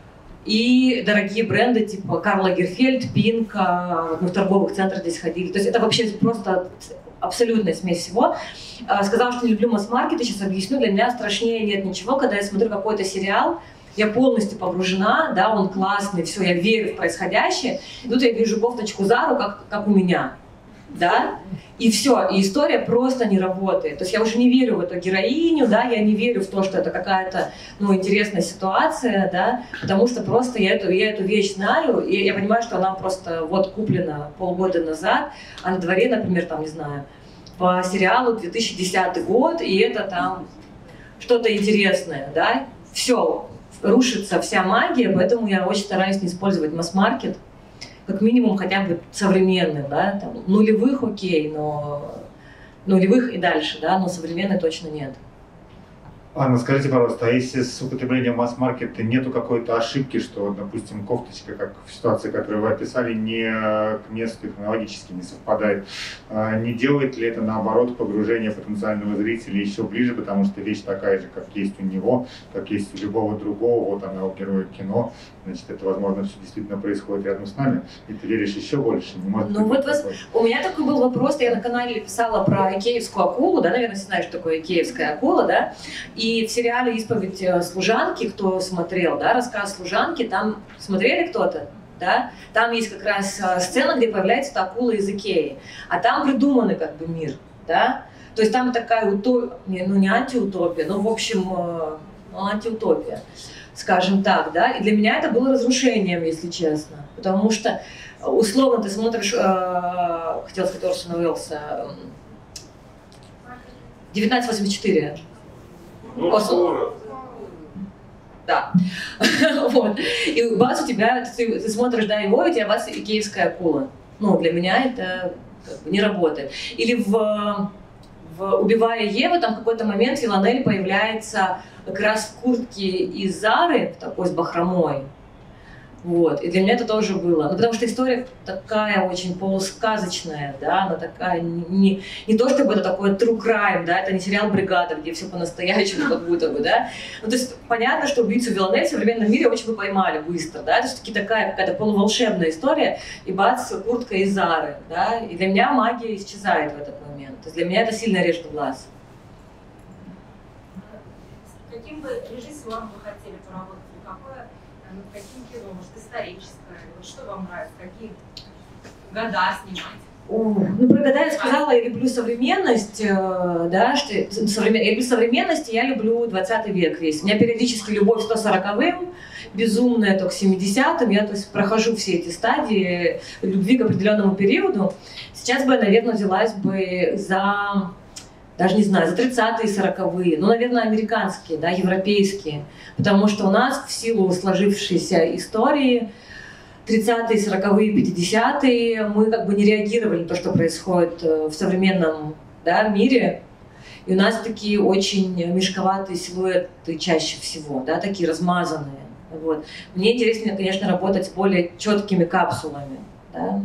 и дорогие бренды типа Карл Лагерфельд, Пинк, вот мы в торговых центрах здесь ходили. То есть это вообще просто абсолютная смесь всего. Сказала, что не люблю масс-маркет, сейчас объясню, для меня страшнее нет ничего, когда я смотрю какой-то сериал, я полностью погружена, да, он классный, все, я верю в происходящее, и тут я вижу кофточку Зару, как, как у меня, да, и все, и история просто не работает. То есть я уже не верю в эту героиню, да, я не верю в то, что это какая-то, ну, интересная ситуация, да, потому что просто я эту, я эту вещь знаю, и я понимаю, что она просто вот куплена полгода назад, а на дворе, например, там, не знаю, по сериалу две тысячи десятый год, и это там что-то интересное, да, все, рушится вся магия, поэтому я очень стараюсь не использовать масс-маркет, как минимум хотя бы современных, да, там, нулевых окей, но нулевых и дальше, да, но современных точно нет.
Анна, скажите, пожалуйста, а если с употреблением масс-маркета нету какой-то ошибки, что, допустим, кофточка, как в ситуации, которую вы описали, не к месту технологически не совпадает, не делает ли это, наоборот, погружение потенциального зрителя еще ближе, потому что вещь такая же, как есть у него, как есть у любого другого, вот она у героя кино, значит, это, возможно, все действительно происходит рядом с нами, и ты веришь еще больше. Не может
ну вот вас, у меня такой был вопрос, я на канале писала про икеевскую акулу, да, наверное, все знают, что такое икеевская акула, да, и в сериале «Исповедь служанки», кто смотрел, да, рассказ служанки, там смотрели кто-то? Да? Там есть как раз сцена, где появляется эта акула из Икеи, а там придуманный как бы мир, да, то есть там такая утопия, ну не антиутопия, но в общем ну, антиутопия, скажем так, да, и для меня это было разрушением, если честно, потому что условно ты смотришь, э, хотел сказать Орсон Уэллс, э, девятнадцать восемьдесят четыре. Орсон. Да. Вот. И бац, у тебя, ты, ты смотришь, да, его, и у тебя бац, икеевская акула. Ну, для меня это как бы не работает. Или в, в «Убивая Еву» там в какой-то момент Виланель появляется как раз в куртке из Зары, такой с бахромой. Вот. И для меня это тоже было. Ну, потому что история такая очень полусказочная, да, она такая, не, не то чтобы это такой true crime, да, это не сериал «Бригада», где все по-настоящему как будто бы, да. Ну, то есть понятно, что убийцу Виланель в современном мире очень бы поймали быстро, да, это все-таки такая какая-то полуволшебная история, и бац, куртка из Зары, да, и для меня магия исчезает в этот момент. То есть для меня это сильно режет в глаз.
Каким бы режиссером вы хотели поработать? Какое, ну, каким кино? Может, историческое? Вот что вам нравится? Какие года снимать?
О, ну, про года я сказала, я люблю современность, да, что современ... я люблю современность, и я люблю двадцатый век весь. У меня периодически любовь сто сороковым, безумная только к семидесятым, я то есть прохожу все эти стадии любви к определенному периоду. Сейчас бы я, наверное, взялась бы за, даже не знаю, за тридцатые, сороковые, ну, наверное, американские, да, европейские, потому что у нас в силу сложившейся истории тридцатые, сороковые, пятидесятые мы как бы не реагировали на то, что происходит в современном, да, мире. И у нас такие очень мешковатые силуэты чаще всего, да, такие размазанные. Вот. Мне интереснее, конечно, работать с более четкими капсулами. Да.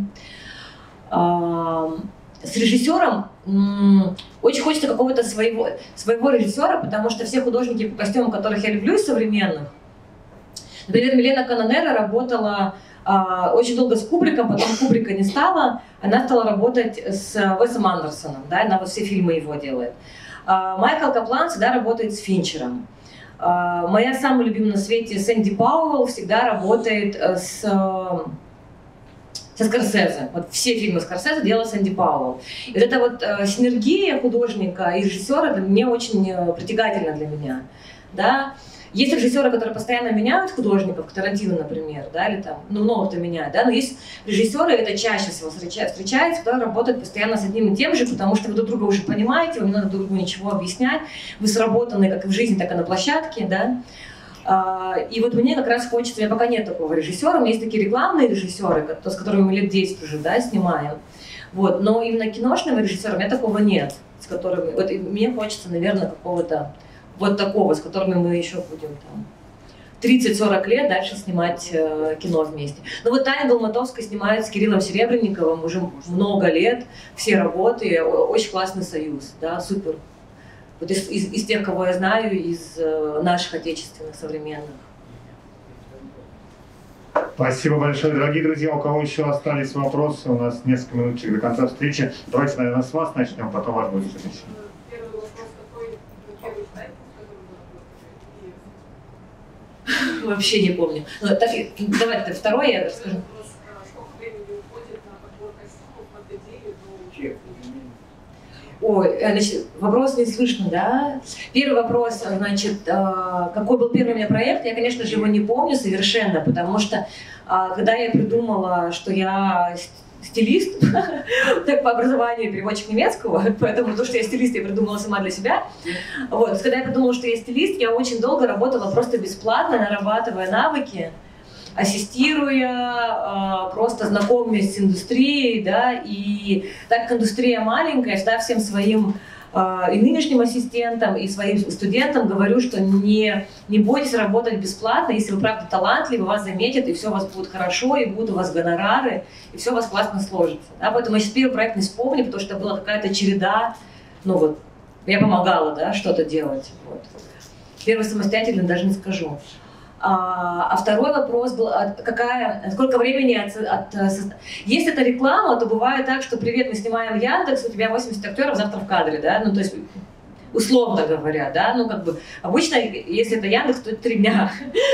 С режиссером очень хочется какого-то своего, своего режиссера, потому что все художники по костюмам, которых я люблю, из современных. Например, Милена Канонера работала а, очень долго с Кубриком, потом Кубрика не стало, она стала работать с Уэсом Андерсоном, да, она вот все фильмы его делает. А, Майкл Каплан всегда работает с Финчером. А, моя самая любимая на свете Сэнди Пауэлл всегда работает с... со Скорсезе. Вот все фильмы Скорсезе делала Сэнди Пауэлл. И вот эта вот э, синергия художника и режиссера для меня очень э, притягательна для меня. Да? Есть режиссеры, которые постоянно меняют художников, Тарантино, например, да, или там, ну, много кто меняет, да, но есть режиссеры, это чаще всего встречается, которые работают постоянно с одним и тем же, потому что вы друг друга уже понимаете, вам не надо друг другу ничего объяснять, вы сработаны как и в жизни, так и на площадке, да. И вот мне как раз хочется, у меня пока нет такого режиссера, у меня есть такие рекламные режиссеры, с которыми мы лет десять уже, да, снимаем. Вот, но именно киношного режиссера у меня такого нет, с которыми, вот мне хочется, наверное, какого-то вот такого, с которыми мы еще будем там тридцать-сорок лет дальше снимать э, кино вместе. Ну вот Таня Долматовская снимает с Кириллом Серебренниковым уже много лет, все работы, очень классный союз, да, супер. Вот из, из, из тех, кого я знаю, из э, наших отечественных, современных.
Спасибо большое, дорогие друзья. У кого еще остались вопросы? У нас несколько минуточек до конца встречи. Давайте, наверное, с вас начнем, потом ваш будет следующий.
Первый вопрос, какой первый сайт, в котором вы работаете?
Вообще не помню. Ну, так, давайте второй я расскажу.
Сколько времени уходит на подбор костюмов от идеи до
Чек.
Ой, значит, вопрос не слышно, да? Первый вопрос, значит, какой был первый у меня проект, я, конечно же, его не помню совершенно, потому что когда я придумала, что я стилист, так по образованию переводчик немецкого, поэтому то, что я стилист, я придумала сама для себя. Вот, когда я придумала, что я стилист, я очень долго работала просто бесплатно, нарабатывая навыки, ассистируя, просто знакомясь с индустрией, да, и так как индустрия маленькая, всегда всем своим и нынешним ассистентам, и своим студентам говорю, что не, не бойтесь работать бесплатно, если вы правда талантливы, вас заметят, и все у вас будет хорошо, и будут у вас гонорары, и все у вас классно сложится. Да, поэтому я сейчас первый проект не вспомню, потому что была какая-то череда, ну вот, я помогала, да, что-то делать. Вот. Первый самостоятельно даже не скажу. А, а второй вопрос был, какая, сколько времени от, от, если это реклама, то бывает так, что привет, мы снимаем Яндекс, у тебя восемьдесят актеров завтра в кадре, да, ну то есть условно говоря, да, ну как бы обычно, если это Яндекс, то это три дня,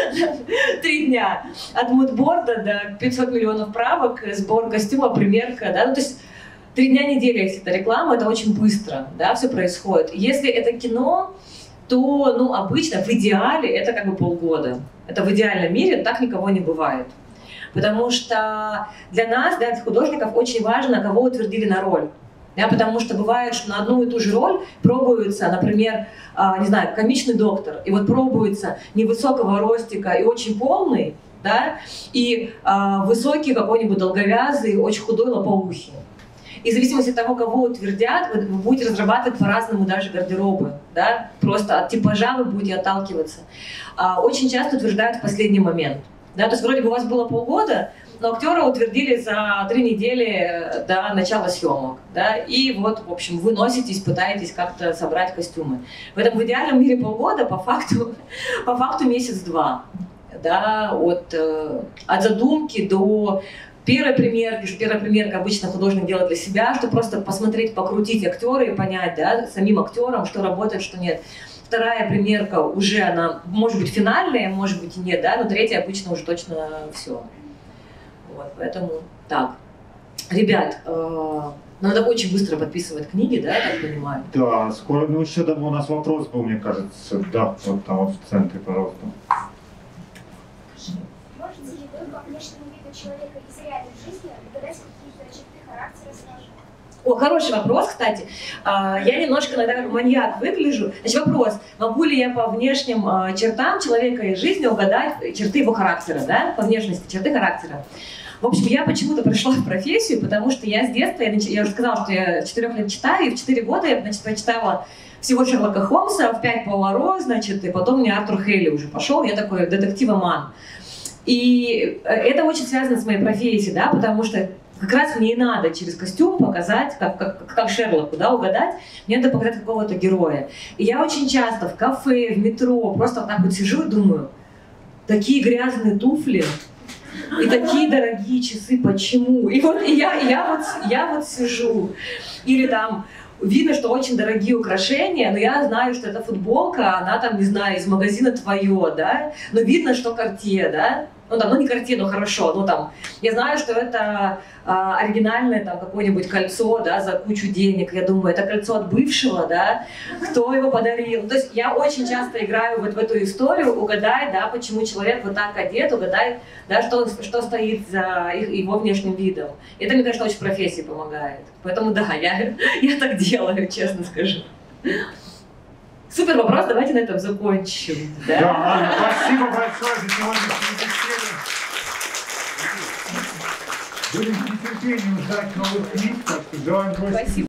три дня от мудборда до пятисот миллионов правок, сбор костюма, примерка, да, ну то есть три дня недели, если это реклама, это очень быстро, да, все происходит. Если это кино, то, ну, обычно, в идеале, это как бы полгода. Это в идеальном мире, так никого не бывает. Потому что для нас, для художников, очень важно, кого утвердили на роль. Да, потому что бывает, что на одну и ту же роль пробуется, например, а, не знаю, комичный доктор, и вот пробуется невысокого ростика и очень полный, да, и а, высокий какой-нибудь долговязый, очень худой лопоухий. И в зависимости от того, кого утвердят, вы, вы будете разрабатывать по-разному даже гардеробы. Да? Просто от типажа вы будете отталкиваться. А, очень часто утверждают в последний момент. Да? То есть вроде бы у вас было полгода, но актера утвердили за три недели до начала съемок. Да? И вот, в общем, вы носитесь, пытаетесь как-то собрать костюмы. Поэтому в идеальном мире полгода, по факту, по факту месяц-два. Да? От, от задумки до... Первая примерка, что первая примерка обычно художник делает для себя, чтобы просто посмотреть, покрутить актера и понять, да, самим актерам, что работает, что нет. Вторая примерка уже она, может быть, финальная, может быть и нет, да, но третья обычно уже точно все. Вот, поэтому так. Ребят, э, надо очень быстро подписывать книги, да, я так понимаю?
Да, скоро, ну еще там у нас вопрос был, мне кажется, да, вот там вот в центре, пожалуйста.
Можете ли вы по внешнему виду человека из реальной жизни угадать какие-то черты характера сразу?
О, хороший вопрос, кстати. Я немножко иногда как маньяк выгляжу. Значит, вопрос, могу ли я по внешним чертам человека из жизни угадать черты его характера, да, по внешности, черты характера? В общем, я почему-то пришла в профессию, потому что я с детства, я, я уже сказала, что я с четырёх лет читаю, и в четыре года я, значит, прочитала всего Шерлока Холмса, в пять Пуаро, значит, и потом мне Артур Хейли уже пошел, я такой детектив-оман. И это очень связано с моей профессией, да, потому что как раз мне и надо через костюм показать, как, как, как Шерлоку, да, угадать, мне надо показать какого-то героя. И я очень часто в кафе, в метро просто вот так вот сижу и думаю, такие грязные туфли и такие дорогие часы, почему? И вот и я, и я, вот, я вот сижу. Или там видно, что очень дорогие украшения, но я знаю, что эта футболка, она там, не знаю, из магазина «Твое», да, но видно, что Cartier, да, ну там, ну не Cartier, но хорошо, ну там, я знаю, что это а, оригинальное там какое-нибудь кольцо, да, за кучу денег, я думаю, это кольцо от бывшего, да, кто его подарил, то есть я очень часто играю вот в эту историю, угадать, да, почему человек вот так одет, угадать, да, что, что стоит за их, его внешним видом. Это мне, конечно, очень в профессии помогает, поэтому да, я, я так делаю, честно скажу. Супер вопрос, давайте на этом закончим. Да,
да ладно, спасибо большое за сегодняшнюю беседу. Будем с нетерпением ждать новых книг, так что желаем бросить.